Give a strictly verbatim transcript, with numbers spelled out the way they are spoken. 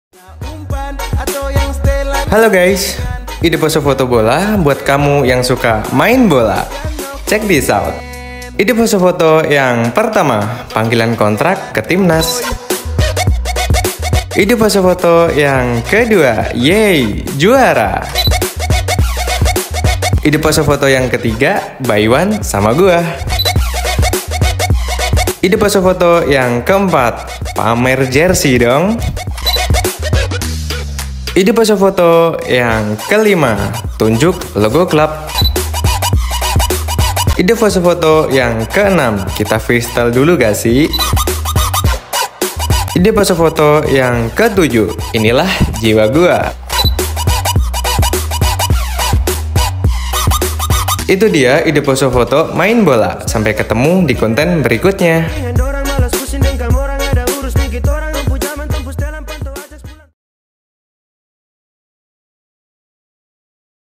Halo guys, ide pose foto bola buat kamu yang suka main bola. Check this out. Ide pose foto yang pertama, panggilan kontrak ke timnas. Ide pose foto yang kedua, yeay, juara. Ide pose foto yang ketiga, buy one sama gua. Ide pose foto yang keempat, pamer jersey dong. Ide pose foto yang kelima, tunjuk logo klub. Ide pose foto yang keenam, kita freestyle dulu gak sih? Ide pose foto yang ketujuh, inilah jiwa gua. Itu dia ide pose foto main bola. Sampai ketemu di konten berikutnya.